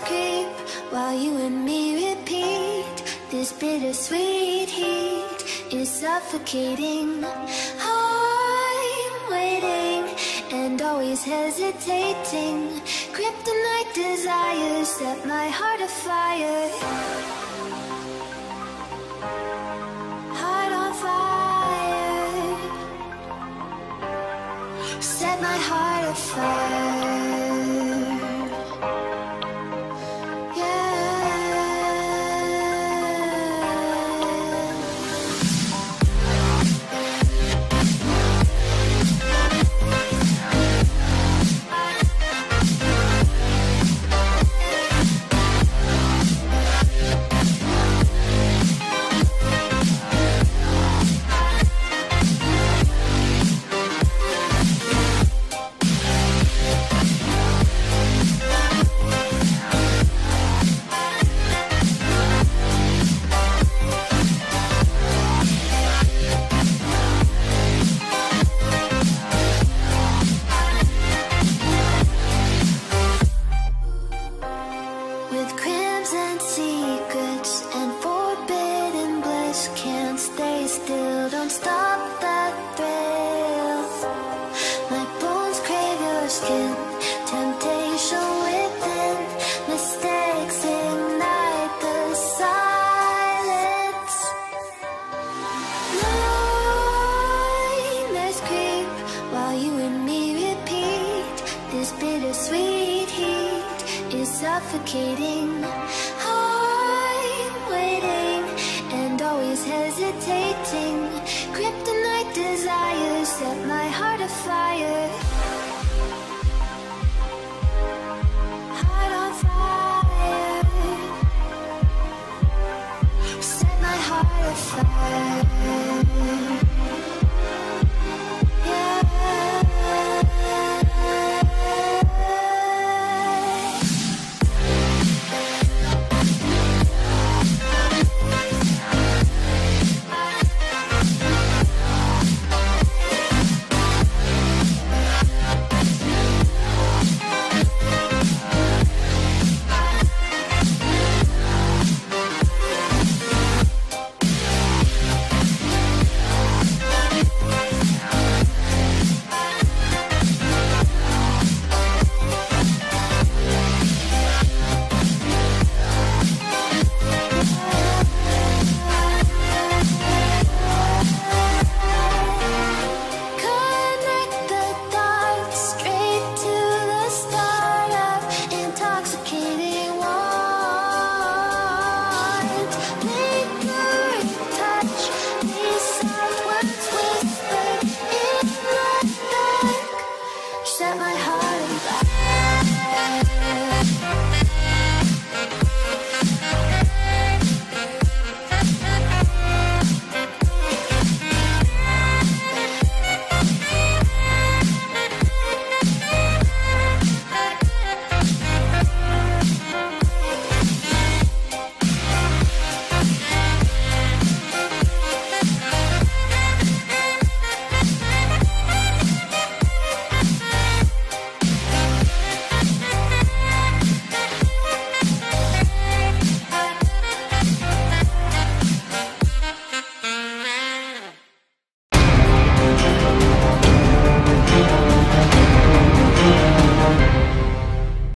creep while you and me repeat. This bittersweet heat is suffocating. I'm waiting and always hesitating. Kryptonite desires set my heart afire. Heart on fire. Set my heart afire. With crimson secrets and forbidden bliss, can't stay still, don't stop that thrill. My bones crave your skin, temptation within, mistakes ignite the silence. Nightmares creep while you and me repeat. This bittersweet heat is suffocating. I'm waiting and always hesitating. Kryptonite desires set my heart afire.